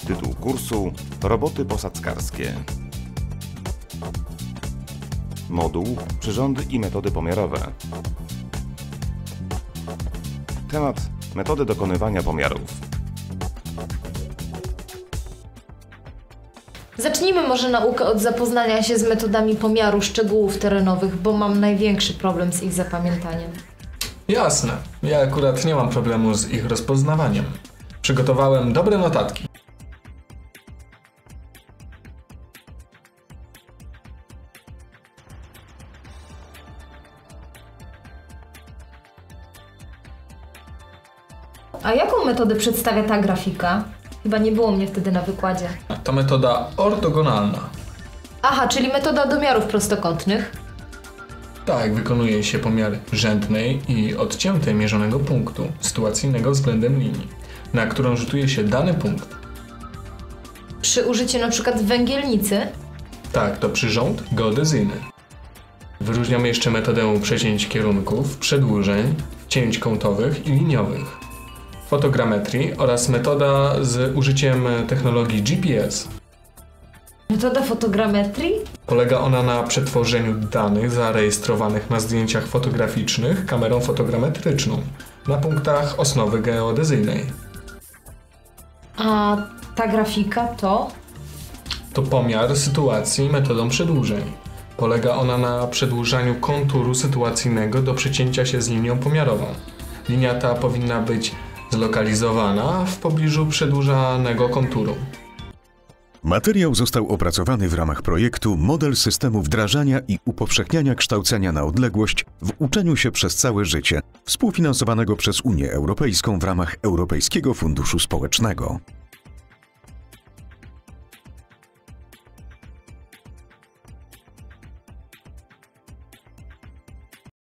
Tytuł kursu: Roboty posadzkarskie. Moduł: Przyrządy i metody pomiarowe. Temat: metody dokonywania pomiarów. Zacznijmy może naukę od zapoznania się z metodami pomiaru szczegółów terenowych, bo mam największy problem z ich zapamiętaniem. Jasne. Ja akurat nie mam problemu z ich rozpoznawaniem. Przygotowałem dobre notatki. A jaką metodę przedstawia ta grafika? Chyba nie było mnie wtedy na wykładzie. To metoda ortogonalna. Aha, czyli metoda domiarów prostokątnych. Tak, wykonuje się pomiar rzędnej i odciętej mierzonego punktu, sytuacyjnego względem linii, na którą rzutuje się dany punkt. Przy użyciu na przykład węgielnicy. Tak, to przyrząd geodezyjny. Wyróżniamy jeszcze metodę przecięć kierunków, przedłużeń, cięć kątowych i liniowych, fotogrametrii oraz metoda z użyciem technologii GPS. Metoda fotogrametrii? Polega ona na przetworzeniu danych zarejestrowanych na zdjęciach fotograficznych kamerą fotogrametryczną na punktach osnowy geodezyjnej. A ta grafika to? To pomiar sytuacji metodą przedłużeń. Polega ona na przedłużaniu konturu sytuacyjnego do przecięcia się z linią pomiarową. Linia ta powinna być zlokalizowana w pobliżu przedłużanego konturu. Materiał został opracowany w ramach projektu Model systemu wdrażania i upowszechniania kształcenia na odległość w uczeniu się przez całe życie, współfinansowanego przez Unię Europejską w ramach Europejskiego Funduszu Społecznego.